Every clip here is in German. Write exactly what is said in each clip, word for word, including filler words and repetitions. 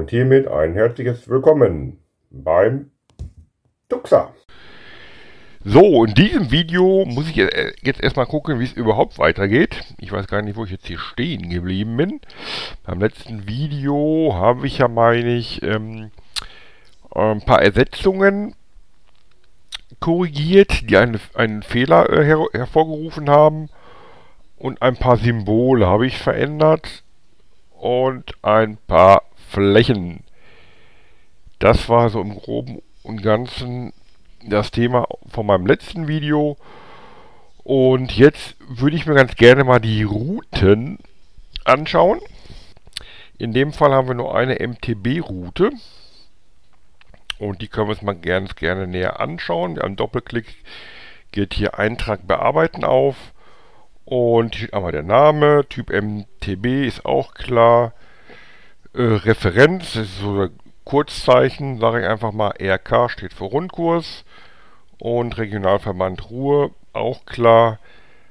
Und hiermit ein herzliches Willkommen beim Tuxer. So, in diesem Video muss ich jetzt erstmal gucken, wie es überhaupt weitergeht. Ich weiß gar nicht, wo ich jetzt hier stehen geblieben bin. Beim letzten Video habe ich ja, meine ich, ähm, ein paar Ersetzungen korrigiert, die einen, einen Fehler äh, her hervorgerufen haben. Und ein paar Symbole habe ich verändert. Und ein paar Flächen. Das war so im Groben und Ganzen das Thema von meinem letzten Video. Und jetzt würde ich mir ganz gerne mal die Routen anschauen. In dem Fall haben wir nur eine M T B-Route. Und die können wir uns mal ganz gerne näher anschauen. Mit einem Doppelklick geht hier Eintrag bearbeiten auf. Und hier steht einmal der Name. Typ M T B ist auch klar. Äh, Referenz, das ist so ein Kurzzeichen, sage ich einfach mal. R K steht für Rundkurs. Und Regionalverband Ruhr, auch klar.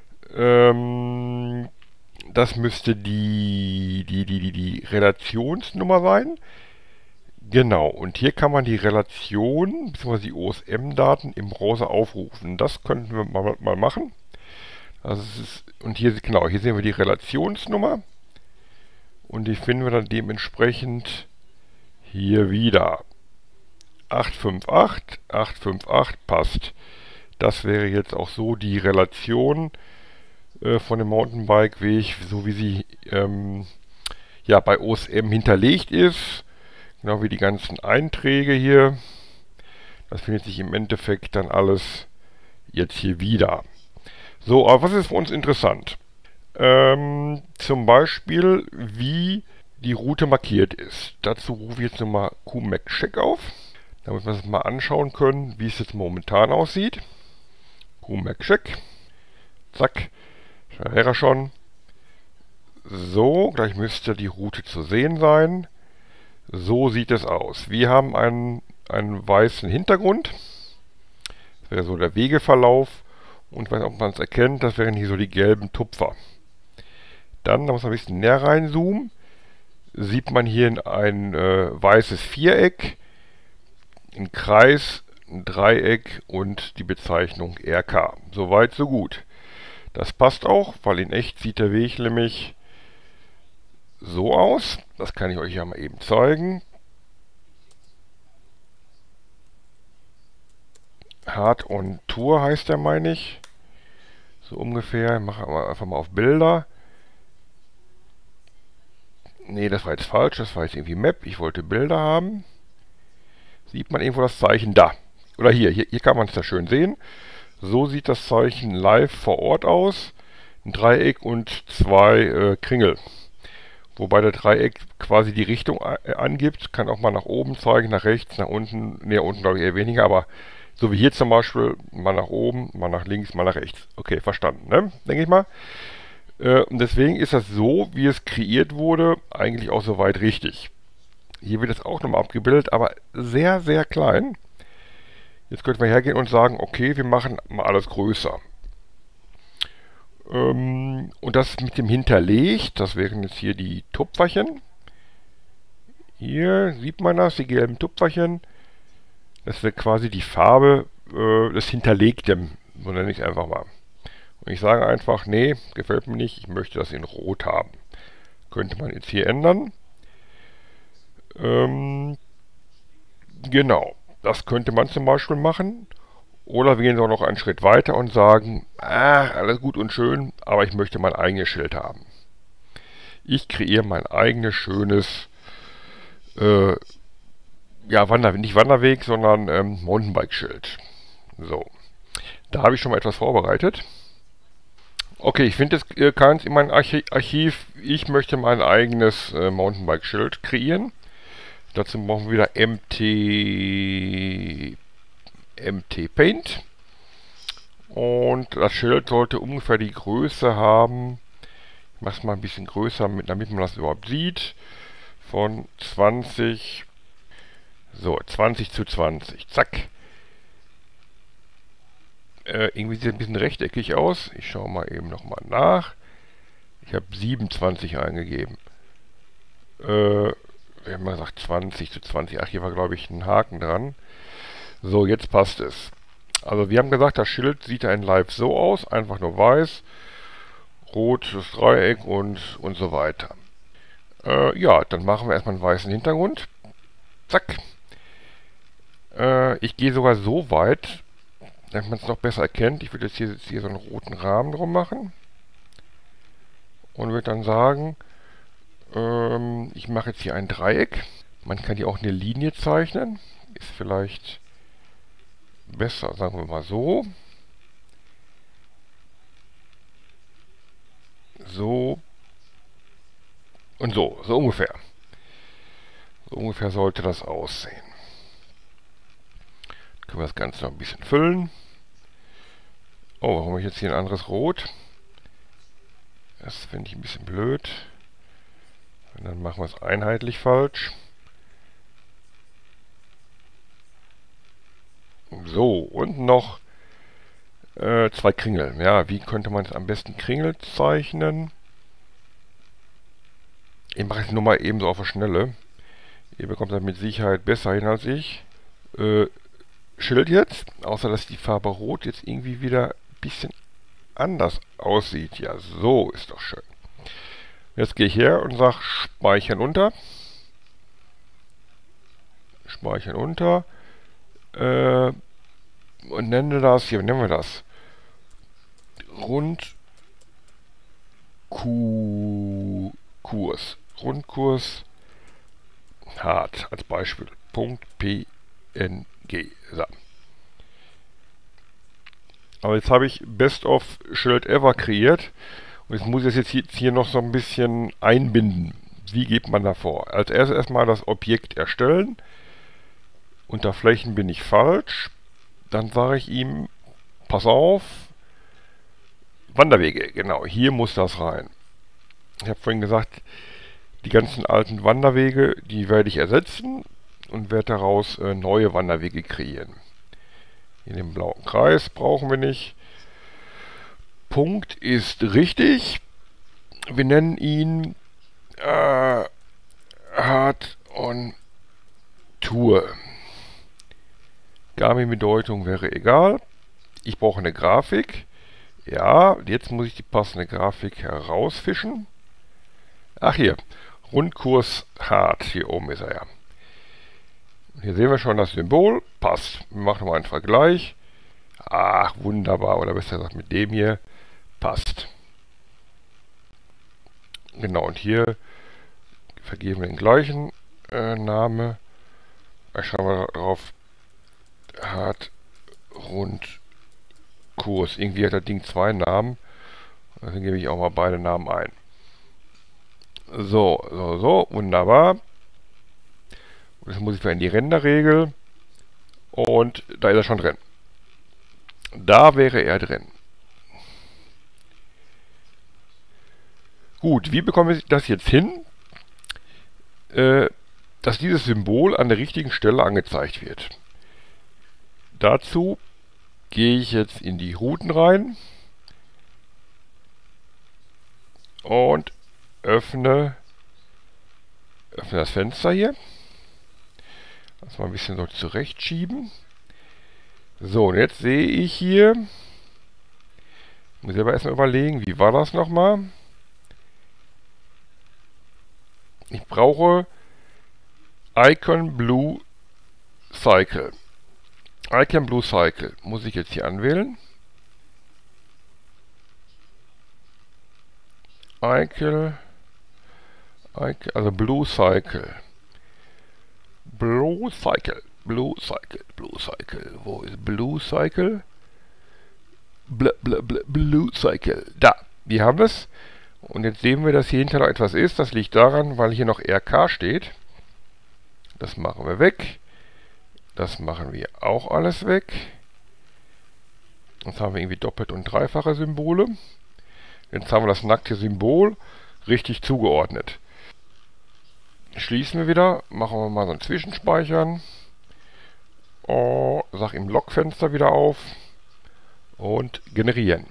Ähm, das müsste die, die, die, die, die Relationsnummer sein. Genau, und hier kann man die Relation bzw. die O S M-Daten im Browser aufrufen. Das könnten wir mal, mal machen. Also es ist, und hier, genau, hier sehen wir die Relationsnummer. Und die finden wir dann dementsprechend hier wieder. acht fünf acht, acht fünf acht passt. Das wäre jetzt auch so die Relation äh, von dem Mountainbike-Weg, so wie sie ähm, ja, bei O S M hinterlegt ist. Genau wie die ganzen Einträge hier. Das findet sich im Endeffekt dann alles jetzt hier wieder. So, aber was ist für uns interessant? Ähm, zum Beispiel, wie die Route markiert ist. Dazu rufe ich jetzt nochmal Q M A C Check auf, damit wir uns mal anschauen können, wie es jetzt momentan aussieht. Q M A C Check. Zack. Da wäre er schon. So, gleich müsste die Route zu sehen sein. So sieht es aus. Wir haben einen, einen weißen Hintergrund. Das wäre so der Wegeverlauf. Und ich weiß nicht, ob man es erkennt, das wären hier so die gelben Tupfer. Dann, da muss man ein bisschen näher reinzoomen, sieht man hier ein äh, weißes Viereck, ein Kreis, ein Dreieck und die Bezeichnung R K. Soweit, so gut. Das passt auch, weil in echt sieht der Weg nämlich so aus. Das kann ich euch ja mal eben zeigen. Hard on Tour heißt der, meine ich. So ungefähr. Ich mache aber einfach mal auf Bilder. Ne, das war jetzt falsch. Das war jetzt irgendwie Map. Ich wollte Bilder haben. Sieht man irgendwo das Zeichen da? Oder hier. Hier, hier kann man es da schön sehen. So sieht das Zeichen live vor Ort aus. Ein Dreieck und zwei äh, Kringel. Wobei der Dreieck quasi die Richtung angibt. Kann auch mal nach oben zeigen, nach rechts, nach unten. Ne, unten glaube ich eher weniger, aber so wie hier zum Beispiel, mal nach oben, mal nach links, mal nach rechts. Okay, verstanden, ne? Denke ich mal. Äh, und deswegen ist das so, wie es kreiert wurde, eigentlich auch soweit richtig. Hier wird es auch nochmal abgebildet, aber sehr, sehr klein. Jetzt könnten wir hergehen und sagen, okay, wir machen mal alles größer. Ähm, und das mit dem hinterlegt, das wären jetzt hier die Tupferchen. Hier sieht man das, die gelben Tupferchen. Das wäre quasi die Farbe äh, des Hinterlegten, so nenne ich es einfach mal. Und ich sage einfach, nee, gefällt mir nicht, ich möchte das in Rot haben. Könnte man jetzt hier ändern. Ähm, genau, das könnte man zum Beispiel machen. Oder wir gehen auch noch einen Schritt weiter und sagen, ah, alles gut und schön, aber ich möchte mein eigenes Schild haben. Ich kreiere mein eigenes schönes, äh, ja, Wander, nicht Wanderweg, sondern ähm, Mountainbike-Schild. So, da habe ich schon mal etwas vorbereitet. Okay, ich finde jetzt äh, keins in meinem Archi Archiv. Ich möchte mein eigenes äh, Mountainbike-Schild kreieren. Dazu brauchen wir wieder M T M T Paint. Und das Schild sollte ungefähr die Größe haben. Ich mache es mal ein bisschen größer, damit man das überhaupt sieht. Von zwanzig. So, zwanzig zu zwanzig. Zack. Äh, irgendwie sieht es ein bisschen rechteckig aus. Ich schaue mal eben nochmal nach. Ich habe siebenundzwanzig eingegeben. Äh, ich habe mal gesagt zwanzig zu zwanzig. Ach, hier war glaube ich ein Haken dran. So, jetzt passt es. Also wir haben gesagt, das Schild sieht ja in Live so aus, einfach nur weiß, rot das Dreieck und, und so weiter. Äh, ja, dann machen wir erstmal einen weißen Hintergrund. Zack. Äh, ich gehe sogar so weit, damit man es noch besser erkennt. Ich würde jetzt hier, jetzt hier so einen roten Rahmen drum machen. Und würde dann sagen, ähm, ich mache jetzt hier ein Dreieck. Man kann hier auch eine Linie zeichnen. Ist vielleicht besser, sagen wir mal so. So. Und so, so ungefähr. So ungefähr sollte das aussehen. Können wir das Ganze noch ein bisschen füllen. Oh, warum habe ich jetzt hier ein anderes Rot? Das finde ich ein bisschen blöd. Und dann machen wir es einheitlich falsch. So, und noch äh, zwei Kringel. Ja, wie könnte man es am besten Kringel zeichnen? Ich mache es nur mal eben so auf der Schnelle. Ihr bekommt das mit Sicherheit besser hin als ich. Äh, Schild jetzt, außer dass die Farbe Rot jetzt irgendwie wieder ein bisschen anders aussieht. Ja, so ist doch schön. Jetzt gehe ich her und sage Speichern unter. Speichern unter. Äh, und nenne das, hier nennen wir das. Rundkurs. Rundkurs hart als Beispiel. .png. So. Aber jetzt habe ich Best of Schild Ever kreiert. Und jetzt muss ich das jetzt hier, hier noch so ein bisschen einbinden. Wie geht man da vor? Als erstes erstmal das Objekt erstellen. Unter Flächen bin ich falsch. Dann sage ich ihm, pass auf, Wanderwege, genau, hier muss das rein. Ich habe vorhin gesagt, die ganzen alten Wanderwege, die werde ich ersetzen und werde daraus äh, neue Wanderwege kreieren. In dem blauen Kreis brauchen wir nicht. Punkt ist richtig. Wir nennen ihn äh, Hard on Tour. Garmin-Bedeutung wäre egal. Ich brauche eine Grafik. Ja, jetzt muss ich die passende Grafik herausfischen. Ach hier, Rundkurs hart. Hier oben ist er ja. Hier sehen wir schon das Symbol. Passt. Wir machen mal einen Vergleich. Ach, wunderbar. Oder besser gesagt mit dem hier. Passt. Genau, und hier vergeben wir den gleichen äh, Name. Da schreiben wir drauf Hart Rund Kurs. Irgendwie hat das Ding zwei Namen. Deswegen gebe ich auch mal beide Namen ein. So, so, so. Wunderbar. Und jetzt muss ich wieder in die Renderregel. Und da ist er schon drin. Da wäre er drin. Gut, wie bekomme ich das jetzt hin, äh, dass dieses Symbol an der richtigen Stelle angezeigt wird? Dazu gehe ich jetzt in die Routen rein und öffne, öffne das Fenster hier. Das mal ein bisschen so zurechtschieben. So, und jetzt sehe ich hier, muss ich aber erstmal überlegen, wie war das nochmal? Ich brauche Icon Blue Cycle. Icon Blue Cycle muss ich jetzt hier anwählen. Icon, Icon also Blue Cycle. Blue Cycle. Blue Cycle. Blue Cycle. Wo ist Blue Cycle? Bl bl bl Blue Cycle. Da. Wir haben es. Und jetzt sehen wir, dass hier hinter noch etwas ist. Das liegt daran, weil hier noch R K steht. Das machen wir weg. Das machen wir auch alles weg. Jetzt haben wir irgendwie doppelt und dreifache Symbole. Jetzt haben wir das nackte Symbol richtig zugeordnet. Schließen wir wieder. Machen wir mal so ein Zwischenspeichern. Oh, sag im Logfenster wieder auf. Und generieren.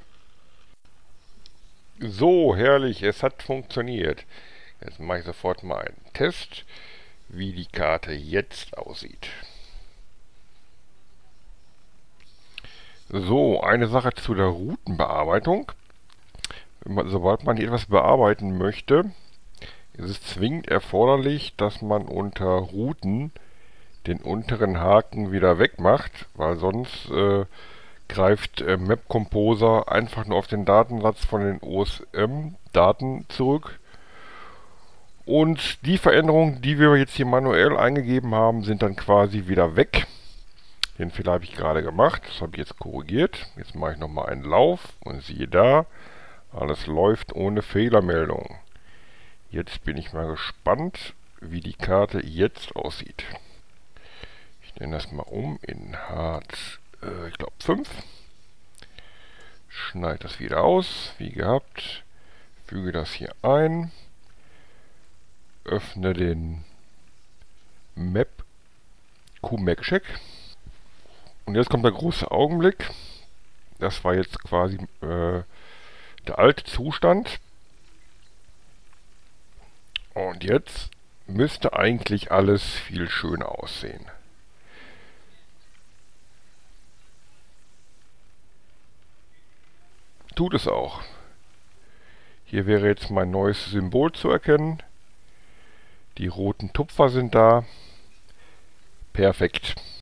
So, herrlich, es hat funktioniert. Jetzt mache ich sofort mal einen Test. wie die Karte jetzt aussieht. So, eine Sache zu der Routenbearbeitung. Sobald man etwas bearbeiten möchte, ist es zwingend erforderlich, dass man unter Routen den unteren Haken wieder wegmacht, weil sonst äh, greift äh, Map Composer einfach nur auf den Datensatz von den O S M-Daten zurück. Und die Veränderungen, die wir jetzt hier manuell eingegeben haben, sind dann quasi wieder weg. Den Fehler habe ich gerade gemacht, das habe ich jetzt korrigiert. Jetzt mache ich nochmal einen Lauf und siehe da, alles läuft ohne Fehlermeldung. Jetzt bin ich mal gespannt, wie die Karte jetzt aussieht. Ich nenne das mal um in Hard, äh, ich glaube fünf. Schneide das wieder aus, wie gehabt. Füge das hier ein. Öffne den Map Q M A C Check. Und jetzt kommt der große Augenblick. Das war jetzt quasi äh, der alte Zustand. Und jetzt müsste eigentlich alles viel schöner aussehen. Tut es auch. Hier wäre jetzt mein neues Symbol zu erkennen. Die roten Tupfer sind da. Perfekt.